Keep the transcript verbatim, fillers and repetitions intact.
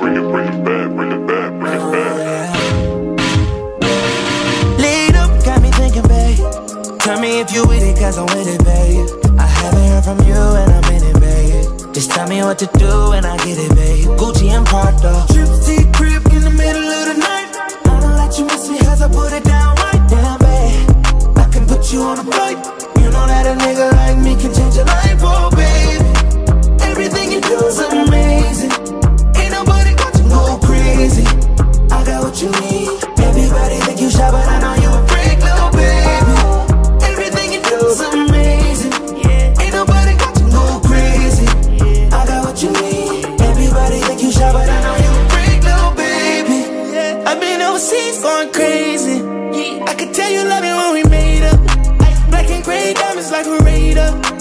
bring it, bring it back, bring it back, bring it back. Lead up, got me thinking, babe. Tell me if you with it, cause I'm with it, babe. I haven't heard from you and I'm in it, babe. Just tell me what to do and I get it, babe. Gucci and Prada, trip to your crib in the middle of the night. I know that you miss me cause I put it down right down, babe. I can put you on a flight. You know that a nigga like me can change your life, oh baby. Everything you do is amazing. Ain't nobody got to go crazy. I got what you need. Everybody think you shy, but I know you a freak, little baby. Everything you do is amazing. Ain't nobody got to go crazy. I got what you need. Everybody think you shy, but I know you a freak, little baby. I've been overseas going crazy. I could tell you love it when we made up. Black and gray diamonds like a radar.